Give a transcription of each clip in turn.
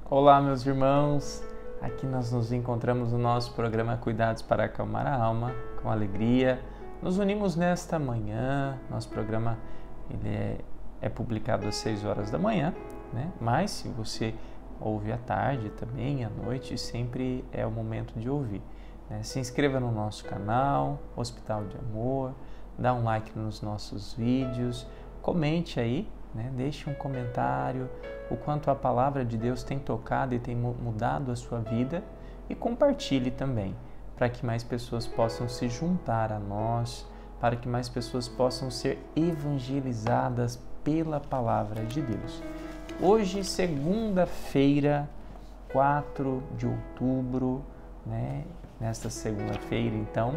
Olá, meus irmãos! Aqui nós nos encontramos no nosso programa Cuidados para Acalmar a Alma, com alegria. Nos unimos nesta manhã. Nosso programa é publicado às 6 horas da manhã, né? Mas se você ouve à tarde também, à noite, sempre é o momento de ouvir, né? Se inscreva no nosso canal, Hospital de Amor, dá um like nos nossos vídeos, comente aí, né? Deixe um comentário, o quanto a palavra de Deus tem tocado e tem mudado a sua vida, e compartilhe também, para que mais pessoas possam se juntar a nós, para que mais pessoas possam ser evangelizadas pela palavra de Deus. Hoje, segunda-feira, 4 de outubro, né? Nesta segunda-feira, então,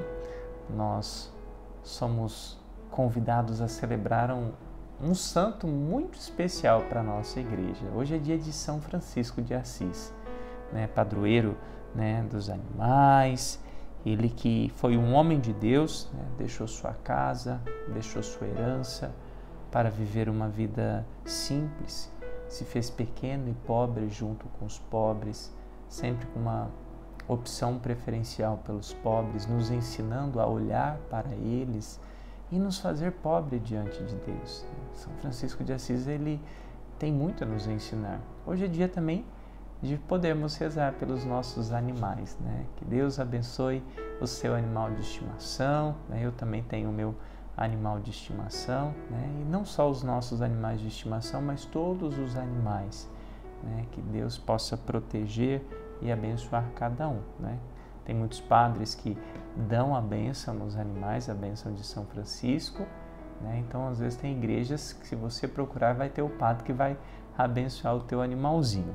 nós somos convidados a celebrar um santo muito especial para a nossa igreja. Hoje é dia de São Francisco de Assis, né? Padroeiro, né, dos animais. Ele que foi um homem de Deus, né? Deixou sua casa, deixou sua herança para viver uma vida simples. Se fez pequeno e pobre junto com os pobres, sempre com uma opção preferencial pelos pobres, nos ensinando a olhar para eles e nos fazer pobre diante de Deus. São Francisco de Assis, ele tem muito a nos ensinar. Hoje é dia também de podermos rezar pelos nossos animais, né? Que Deus abençoe o seu animal de estimação, né? Eu também tenho o meu animal de estimação, né? E não só os nossos animais de estimação, mas todos os animais, né? Que Deus possa proteger e abençoar cada um, né? Tem muitos padres que dão a bênção nos animais, a bênção de São Francisco, né? Então, às vezes, tem igrejas que, se você procurar, vai ter o padre que vai abençoar o teu animalzinho.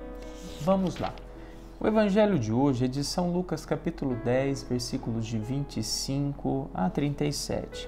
Vamos lá. O evangelho de hoje é de São Lucas, capítulo 10, versículos de 25 a 37.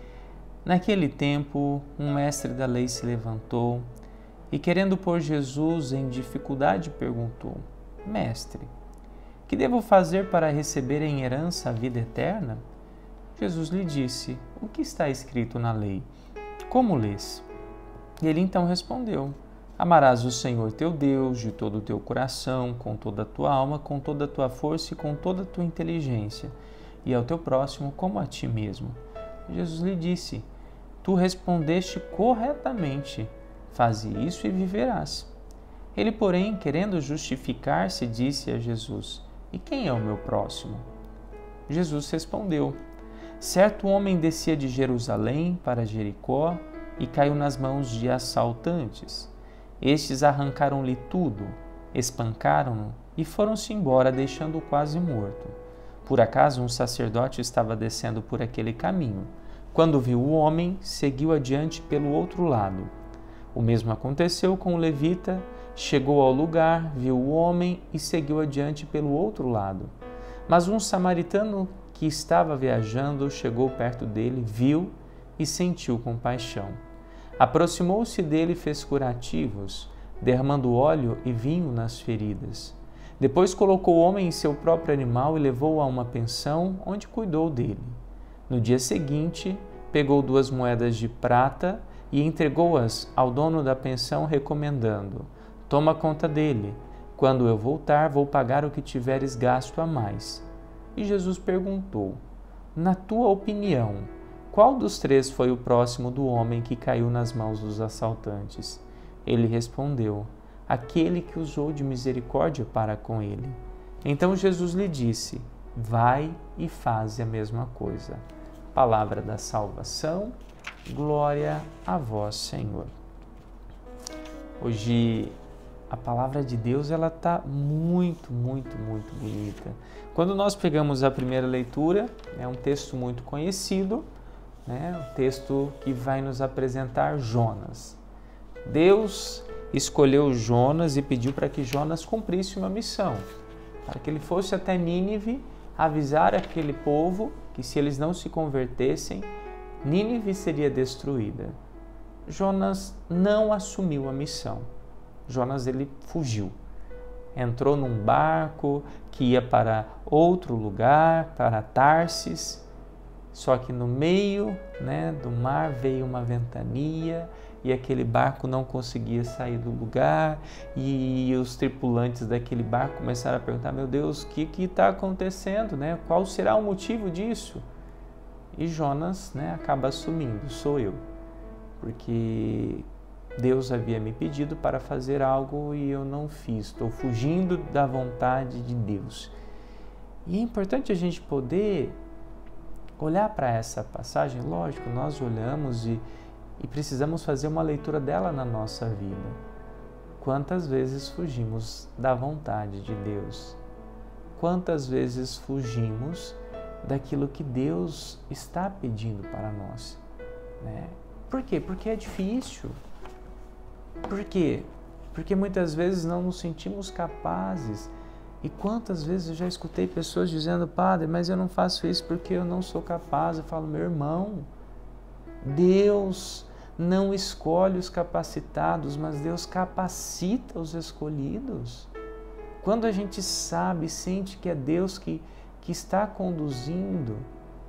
Naquele tempo, um mestre da lei se levantou e, querendo pôr Jesus em dificuldade, perguntou: Mestre, que devo fazer para receber em herança a vida eterna? Jesus lhe disse: O que está escrito na lei? Como lês? Ele então respondeu: Amarás o Senhor teu Deus de todo o teu coração, com toda a tua alma, com toda a tua força e com toda a tua inteligência, e ao teu próximo como a ti mesmo. Jesus lhe disse: Tu respondeste corretamente. Faze isso e viverás. Ele, porém, querendo justificar-se, disse a Jesus: E quem é o meu próximo? Jesus respondeu: Certo homem descia de Jerusalém para Jericó e caiu nas mãos de assaltantes. Estes arrancaram-lhe tudo, espancaram-no e foram-se embora, deixando-o quase morto. Por acaso um sacerdote estava descendo por aquele caminho. Quando viu o homem, seguiu adiante pelo outro lado. O mesmo aconteceu com o levita. Chegou ao lugar, viu o homem e seguiu adiante pelo outro lado. Mas um samaritano que estava viajando chegou perto dele, viu e sentiu compaixão. Aproximou-se dele e fez curativos, derramando óleo e vinho nas feridas. Depois colocou o homem em seu próprio animal e levou-o a uma pensão, onde cuidou dele. No dia seguinte, pegou 2 moedas de prata e entregou-as ao dono da pensão, recomendando: Toma conta dele. Quando eu voltar, vou pagar o que tiveres gasto a mais. E Jesus perguntou: Na tua opinião, qual dos 3 foi o próximo do homem que caiu nas mãos dos assaltantes? Ele respondeu: Aquele que usou de misericórdia para com ele. Então Jesus lhe disse: Vai e faze a mesma coisa. Palavra da salvação, glória a vós, Senhor. Hoje a palavra de Deus, ela está muito bonita. Quando nós pegamos a primeira leitura, é um texto muito conhecido, né? Um texto que vai nos apresentar Jonas. Deus escolheu Jonas e pediu para que Jonas cumprisse uma missão, para que ele fosse até Nínive avisar aquele povo que, se eles não se convertessem, Nínive seria destruída. Jonas não assumiu a missão. Jonas, ele fugiu. Entrou num barco que ia para outro lugar, para Tarsis. Só que no meio, né, do mar veio uma ventania e aquele barco não conseguia sair do lugar, e os tripulantes daquele barco começaram a perguntar: meu Deus, o que está acontecendo, né? Qual será o motivo disso? E Jonas, né, acaba assumindo: sou eu, porque Deus havia me pedido para fazer algo e eu não fiz, estou fugindo da vontade de Deus. E é importante a gente poder olhar para essa passagem. Lógico, nós olhamos e precisamos fazer uma leitura dela na nossa vida. Quantas vezes fugimos da vontade de Deus? Quantas vezes fugimos daquilo que Deus está pedindo para nós, né? Por quê? Porque é difícil. Por quê? Porque muitas vezes não nos sentimos capazes. E quantas vezes eu já escutei pessoas dizendo: padre, mas eu não faço isso porque eu não sou capaz. Eu falo: meu irmão, Deus não escolhe os capacitados, mas Deus capacita os escolhidos. Quando a gente sabe, sente que é Deus que está conduzindo,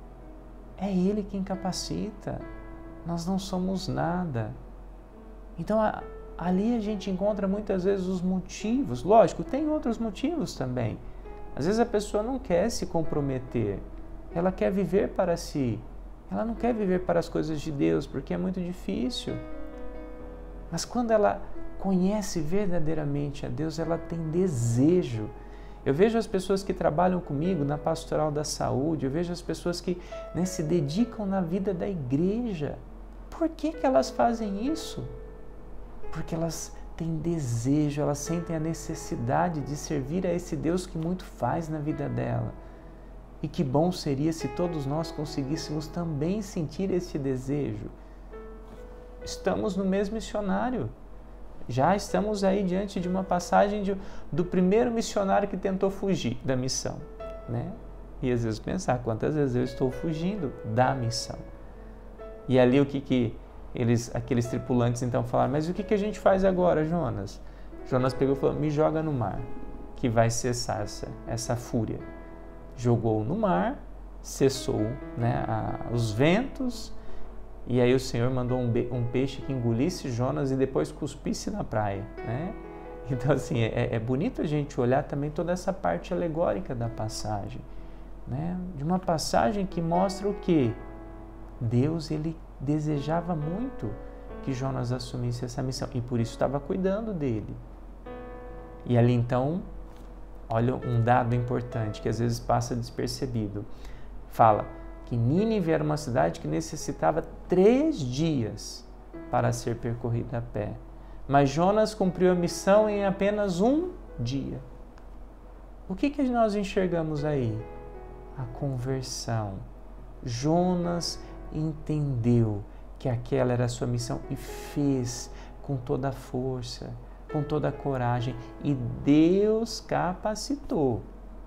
é Ele quem capacita. Nós não somos nada. Então, ali a gente encontra muitas vezes os motivos. Lógico, tem outros motivos também. Às vezes a pessoa não quer se comprometer. Ela quer viver para si. Ela não quer viver para as coisas de Deus, porque é muito difícil. Mas quando ela conhece verdadeiramente a Deus, ela tem desejo. Eu vejo as pessoas que trabalham comigo na pastoral da saúde, eu vejo as pessoas que, né, se dedicam na vida da igreja. Por que elas fazem isso? Porque elas têm desejo, elas sentem a necessidade de servir a esse Deus que muito faz na vida dela. E que bom seria se todos nós conseguíssemos também sentir esse desejo. Estamos no mesmo missionário. Já estamos aí diante de uma passagem do primeiro missionário que tentou fugir da missão, né? E às vezes pensar: quantas vezes eu estou fugindo da missão? E ali aqueles tripulantes então falaram: mas o que a gente faz agora, Jonas? Jonas pegou e falou: me joga no mar, que vai cessar essa fúria. Jogou no mar, cessou, né, os ventos, e aí o Senhor mandou um peixe que engolisse Jonas e depois cuspisse na praia, né? Então, assim, é bonito a gente olhar também toda essa parte alegórica da passagem, né? De uma passagem que mostra o quê? Deus, Ele desejava muito que Jonas assumisse essa missão e por isso estava cuidando dele. E ali então, olha um dado importante que às vezes passa despercebido. Fala que Nínive era uma cidade que necessitava 3 dias para ser percorrida a pé. Mas Jonas cumpriu a missão em apenas 1 dia. O que nós enxergamos aí? A conversão. Jonas entendeu que aquela era a sua missão e fez com toda a força, com toda a coragem, e Deus capacitou.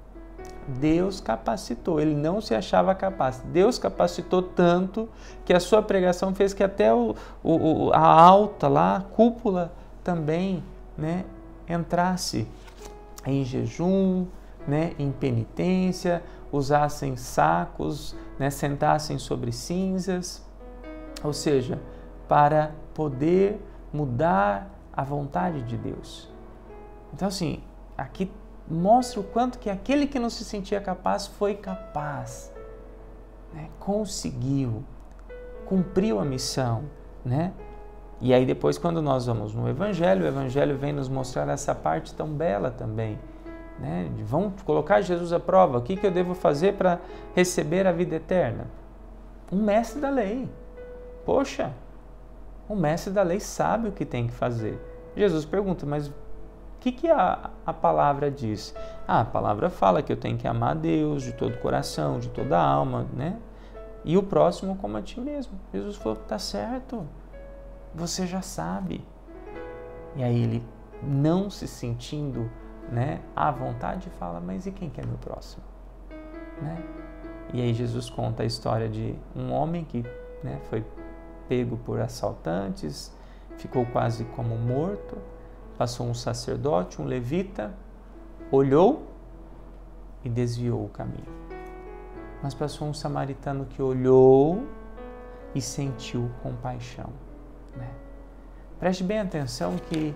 Deus capacitou, ele não se achava capaz. Deus capacitou tanto que a sua pregação fez que até a alta lá, a cúpula também, né, entrasse em jejum, né, em penitência, usassem sacos, né, sentassem sobre cinzas, ou seja, para poder mudar a vontade de Deus. Então, assim, aqui mostra o quanto que aquele que não se sentia capaz foi capaz, né? Conseguiu, cumpriu a missão, né? E aí depois, quando nós vamos no Evangelho, o Evangelho vem nos mostrar essa parte tão bela também, né? Vamos colocar Jesus à prova. O que eu devo fazer para receber a vida eterna? Um mestre da lei. Poxa, o mestre da lei sabe o que tem que fazer. Jesus pergunta: mas o que a palavra diz? A palavra fala que eu tenho que amar a Deus de todo o coração, de toda a alma, né? E o próximo como a ti mesmo. Jesus falou: tá certo, você já sabe. E aí ele, não se sentindo, né, à vontade, fala: mas e quem que é meu próximo? Né? E aí Jesus conta a história de um homem que, né, foi pego por assaltantes, ficou quase como morto. Passou um sacerdote, um levita, olhou e desviou o caminho. Mas passou um samaritano que olhou e sentiu compaixão, né? Preste bem atenção que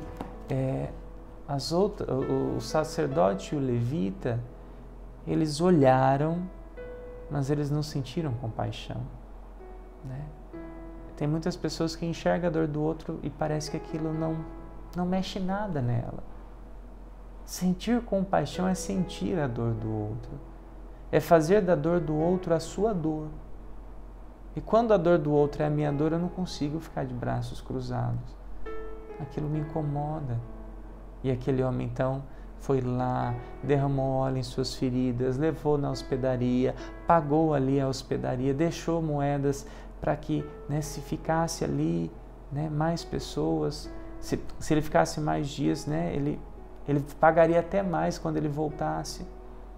o sacerdote e o levita, eles olharam, mas eles não sentiram compaixão, né? Tem muitas pessoas que enxergam a dor do outro e parece que aquilo não mexe nada nela. Sentir compaixão é sentir a dor do outro. É fazer da dor do outro a sua dor. E quando a dor do outro é a minha dor, eu não consigo ficar de braços cruzados. Aquilo me incomoda. E aquele homem, então, foi lá, derramou óleo em suas feridas, levou na hospedaria, pagou ali a hospedaria, deixou moedas para que, né, se ficasse ali, né, mais pessoas, se ele ficasse mais dias, né, ele pagaria até mais quando ele voltasse.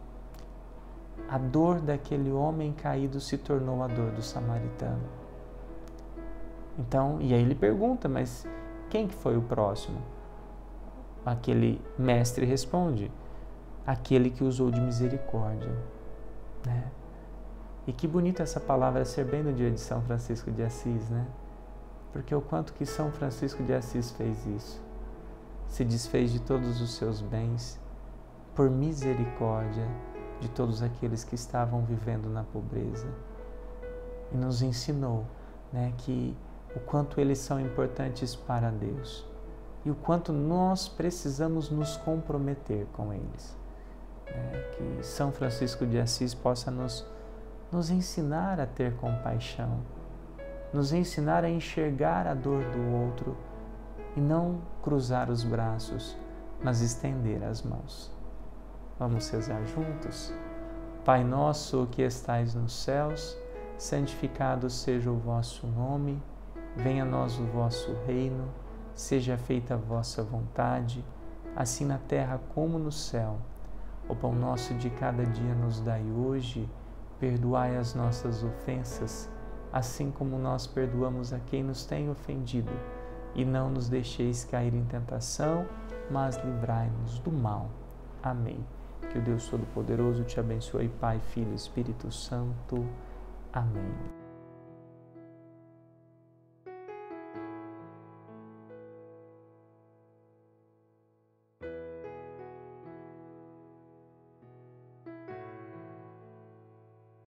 A dor daquele homem caído se tornou a dor do samaritano. Então, e aí ele pergunta, mas quem que foi o próximo? Aquele mestre responde, aquele que usou de misericórdia, né? E que bonita essa palavra ser bem no dia de São Francisco de Assis, né? Porque o quanto que São Francisco de Assis fez isso. Se desfez de todos os seus bens por misericórdia de todos aqueles que estavam vivendo na pobreza. E nos ensinou, né, que o quanto eles são importantes para Deus e o quanto nós precisamos nos comprometer com eles. Que São Francisco de Assis possa nos ensinar a ter compaixão, nos ensinar a enxergar a dor do outro e não cruzar os braços, mas estender as mãos. Vamos rezar juntos? Pai nosso que estais nos céus, santificado seja o vosso nome, venha a nós o vosso reino, seja feita a vossa vontade, assim na terra como no céu. O pão nosso de cada dia nos dai hoje, perdoai as nossas ofensas, assim como nós perdoamos a quem nos tem ofendido, e não nos deixeis cair em tentação, mas livrai-nos do mal. Amém. Que o Deus Todo-Poderoso te abençoe, Pai, Filho e Espírito Santo. Amém.